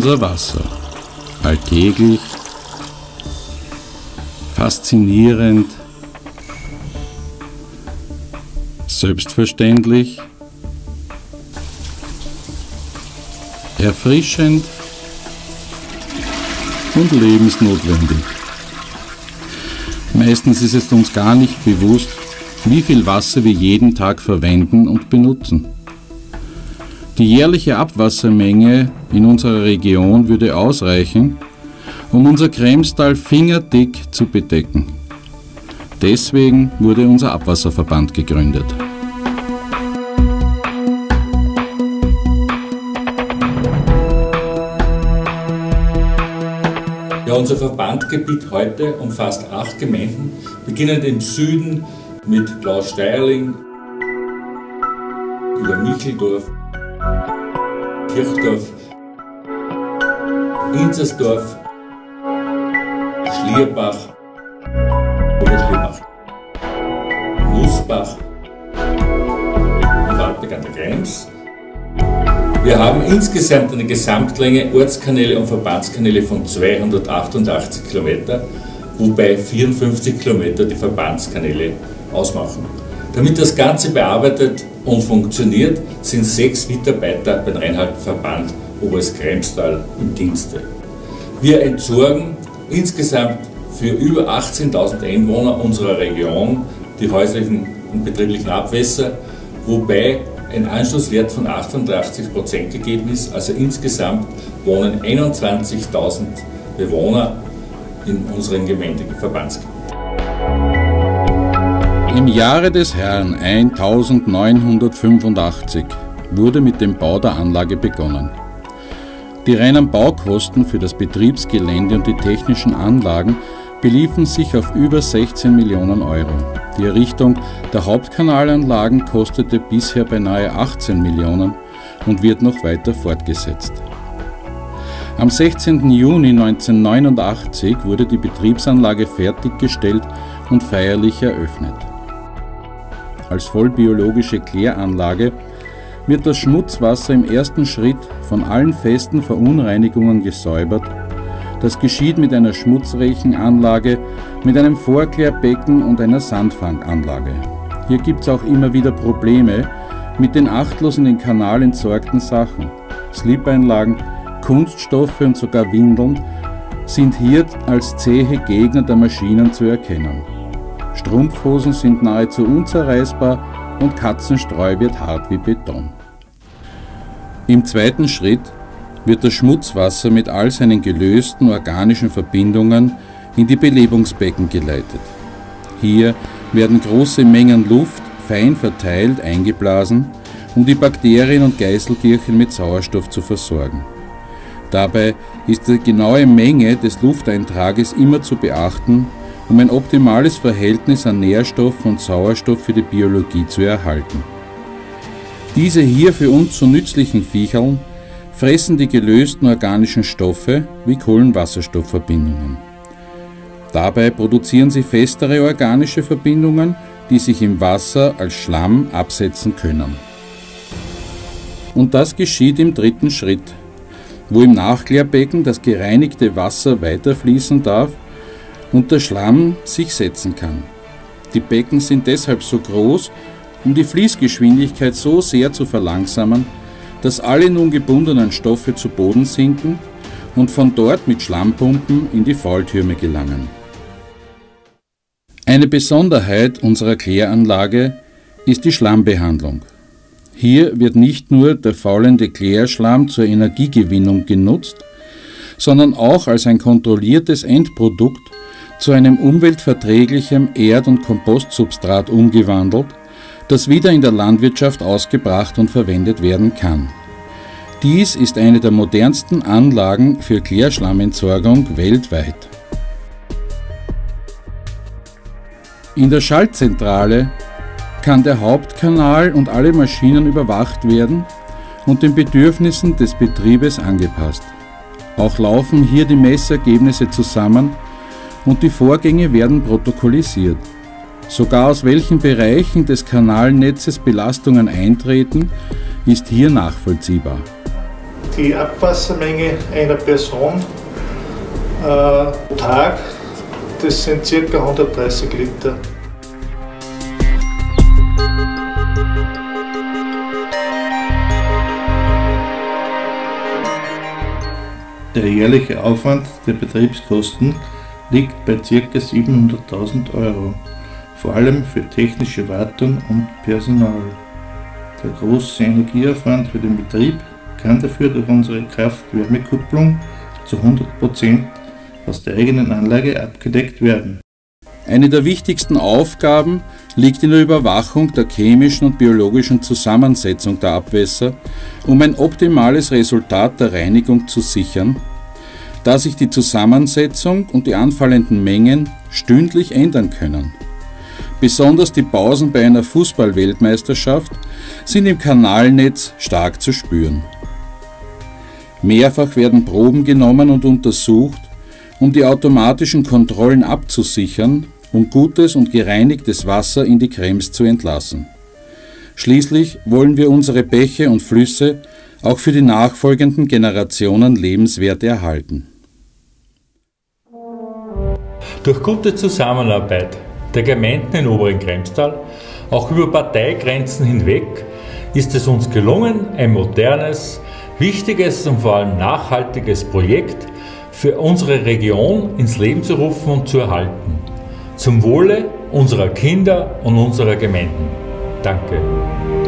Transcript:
Unser Wasser. Alltäglich, faszinierend, selbstverständlich, erfrischend und lebensnotwendig. Meistens ist es uns gar nicht bewusst, wie viel Wasser wir jeden Tag verwenden und benutzen. Die jährliche Abwassermenge in unserer Region würde ausreichen, um unser Kremstal fingerdick zu bedecken. Deswegen wurde unser Abwasserverband gegründet. Ja, unser Verbandgebiet heute umfasst 8 Gemeinden, beginnend im Süden mit Klaus-Steierling, über Micheldorf, Kirchdorf, Inzersdorf, Schlierbach, Oberschlierbach, Nussbach und Waldberg an der Krems. Wir haben insgesamt eine Gesamtlänge Ortskanäle und Verbandskanäle von 288 Kilometer, wobei 54 Kilometer die Verbandskanäle ausmachen. Damit das Ganze bearbeitet und funktioniert, sind 6 Mitarbeiter beim Reinhalteverband Oberes Kremstal im Dienste. Wir entsorgen insgesamt für über 18.000 Einwohner unserer Region die häuslichen und betrieblichen Abwässer, wobei ein Anschlusswert von 88% gegeben ist. Also insgesamt wohnen 21.000 Bewohner in unserem Gemeindeverbandsgebiet. Im Jahre des Herrn 1985 wurde mit dem Bau der Anlage begonnen. Die reinen Baukosten für das Betriebsgelände und die technischen Anlagen beliefen sich auf über 16 Millionen Euro. Die Errichtung der Hauptkanalanlagen kostete bisher beinahe 18 Millionen und wird noch weiter fortgesetzt. Am 16. Juni 1989 wurde die Betriebsanlage fertiggestellt und feierlich eröffnet. Als vollbiologische Kläranlage wird das Schmutzwasser im ersten Schritt von allen festen Verunreinigungen gesäubert. Das geschieht mit einer Schmutzrechenanlage, mit einem Vorklärbecken und einer Sandfanganlage. Hier gibt es auch immer wieder Probleme mit den achtlos in den Kanal entsorgten Sachen. Slip-Einlagen, Kunststoffe und sogar Windeln sind hier als zähe Gegner der Maschinen zu erkennen. Strumpfhosen sind nahezu unzerreißbar und Katzenstreu wird hart wie Beton. Im zweiten Schritt wird das Schmutzwasser mit all seinen gelösten organischen Verbindungen in die Belebungsbecken geleitet. Hier werden große Mengen Luft fein verteilt eingeblasen, um die Bakterien und Geißeltierchen mit Sauerstoff zu versorgen. Dabei ist die genaue Menge des Lufteintrages immer zu beachten, um ein optimales Verhältnis an Nährstoff und Sauerstoff für die Biologie zu erhalten. Diese hier für uns so nützlichen Viecherln fressen die gelösten organischen Stoffe wie Kohlenwasserstoffverbindungen. Dabei produzieren sie festere organische Verbindungen, die sich im Wasser als Schlamm absetzen können. Und das geschieht im dritten Schritt, wo im Nachklärbecken das gereinigte Wasser weiterfließen darf und der Schlamm sich setzen kann. Die Becken sind deshalb so groß, um die Fließgeschwindigkeit so sehr zu verlangsamen, dass alle nun gebundenen Stoffe zu Boden sinken und von dort mit Schlammpumpen in die Faultürme gelangen. Eine Besonderheit unserer Kläranlage ist die Schlammbehandlung. Hier wird nicht nur der faulende Klärschlamm zur Energiegewinnung genutzt, sondern auch als ein kontrolliertes Endprodukt zu einem umweltverträglichen Erd- und Kompostsubstrat umgewandelt, das wieder in der Landwirtschaft ausgebracht und verwendet werden kann. Dies ist eine der modernsten Anlagen für Klärschlammentsorgung weltweit. In der Schaltzentrale kann der Hauptkanal und alle Maschinen überwacht werden und den Bedürfnissen des Betriebes angepasst. Auch laufen hier die Messergebnisse zusammen und die Vorgänge werden protokollisiert. Sogar aus welchen Bereichen des Kanalnetzes Belastungen eintreten, ist hier nachvollziehbar. die Abwassermenge einer Person pro Tag, das sind ca. 130 Liter. Der jährliche Aufwand der Betriebskosten liegt bei ca. 700.000 Euro, vor allem für technische Wartung und Personal. Der große Energieaufwand für den Betrieb kann dafür durch unsere Kraft-Wärme-Kupplung zu 100% aus der eigenen Anlage abgedeckt werden. Eine der wichtigsten Aufgaben liegt in der Überwachung der chemischen und biologischen Zusammensetzung der Abwässer, um ein optimales Resultat der Reinigung zu sichern, da sich die Zusammensetzung und die anfallenden Mengen stündlich ändern können. Besonders die Pausen bei einer Fußball-Weltmeisterschaft sind im Kanalnetz stark zu spüren. Mehrfach werden Proben genommen und untersucht, um die automatischen Kontrollen abzusichern und gutes und gereinigtes Wasser in die Krems zu entlassen. Schließlich wollen wir unsere Bäche und Flüsse auch für die nachfolgenden Generationen lebenswert erhalten. Durch gute Zusammenarbeit der Gemeinden in Oberen Kremstal, auch über Parteigrenzen hinweg, ist es uns gelungen, ein modernes, wichtiges und vor allem nachhaltiges Projekt für unsere Region ins Leben zu rufen und zu erhalten. Zum Wohle unserer Kinder und unserer Gemeinden. Danke.